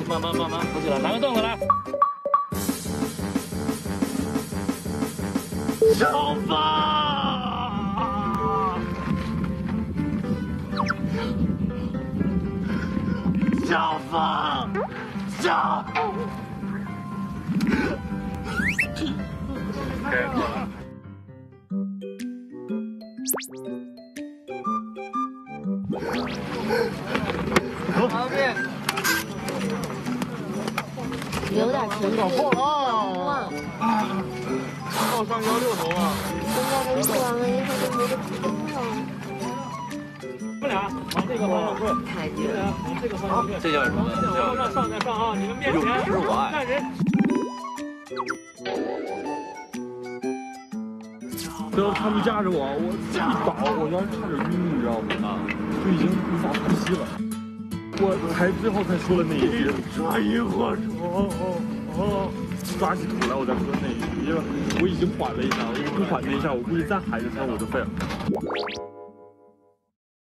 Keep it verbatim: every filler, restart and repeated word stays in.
慢慢慢慢扶起来，拿个凳子来。小芳，小芳，小。 旁边有点甜点。 哇！报上幺六头啊！ 现在都做完了以后就没得吃了。 你们俩往这个方向退， 太你们俩往这个方向退。 这叫什么？ 这叫让上再上啊！你们面前是我爱。 看人。 然后他们架着我，我一倒，我当时差点晕，你知道吗？就已经无法呼吸了。我才最后才说了那一句：抓萤火虫。哦，抓起土来，我再说那一句，因为我已经缓了一下，我不缓那一下，我估计再喊一声我就废了。